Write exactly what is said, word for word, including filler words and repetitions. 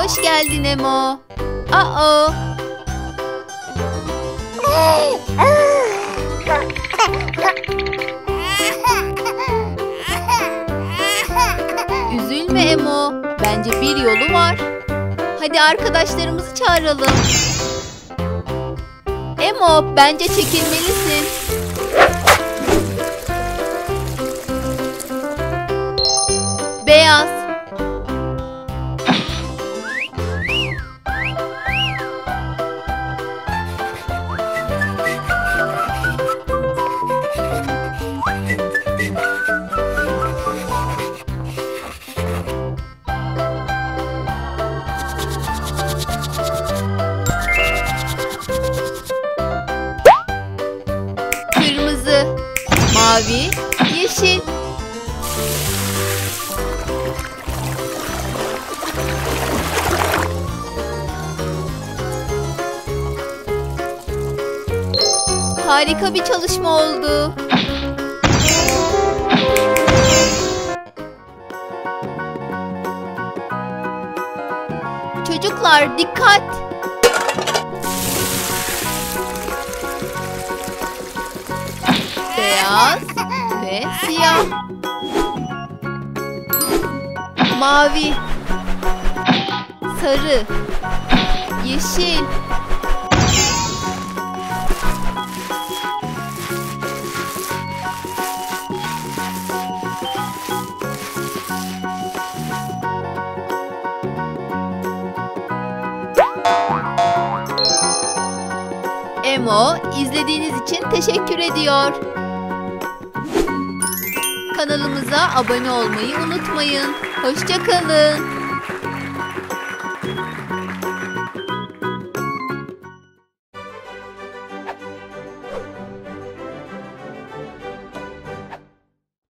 Hoş geldin Emo. Aa. Üzülme Emo. Bence bir yolu var. Hadi arkadaşlarımızı çağıralım. Emo, bence çekilmelisin. Beyaz. Kırmızı, mavi, yeşil. Harika bir çalışma oldu. Çocuklar dikkat! Beyaz ve siyah. Mavi, sarı, yeşil. Emo, izlediğiniz için teşekkür ediyor. Kanalımıza abone olmayı unutmayın. Hoşça kalın.